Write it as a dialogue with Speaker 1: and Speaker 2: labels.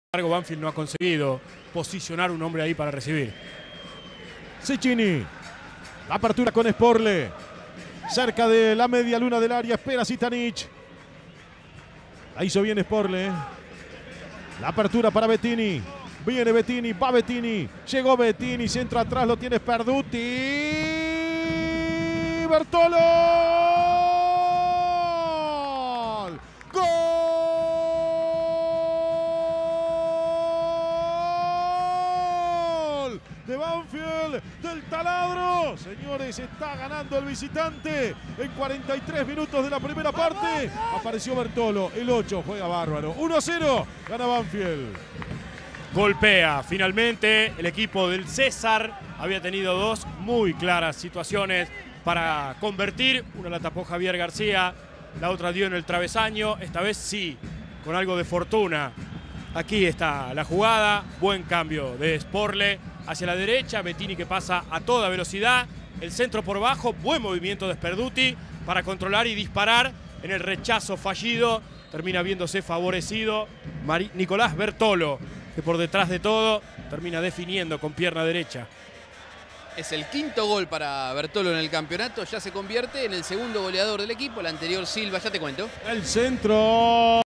Speaker 1: Banfield no ha conseguido posicionar un hombre ahí para recibir.
Speaker 2: Cecchini. La apertura con Sporle. Cerca de la media luna del área. Espera Zitanich. La hizo bien Sporle. La apertura para Bettini. Viene Bettini. Va Bettini. Llegó Bettini. Centro atrás. Lo tiene Sperduti. Bertolo. De Banfield, del taladro. Señores, está ganando el visitante en 43 minutos de la primera parte. Apareció Bertolo, el 8, juega bárbaro. 1-0, gana Banfield.
Speaker 1: Golpea finalmente el equipo del César. Había tenido dos muy claras situaciones para convertir. Una la tapó Javier García, la otra dio en el travesaño. Esta vez sí, con algo de fortuna. Aquí está la jugada, buen cambio de Sporle hacia la derecha, Bettini que pasa a toda velocidad, el centro por bajo, buen movimiento de Sperduti para controlar y disparar en el rechazo fallido, termina viéndose favorecido Nicolás Bertolo, que por detrás de todo termina definiendo con pierna derecha.
Speaker 3: Es el quinto gol para Bertolo en el campeonato, ya se convierte en el segundo goleador del equipo, el anterior Silva, ya te cuento.
Speaker 2: El centro.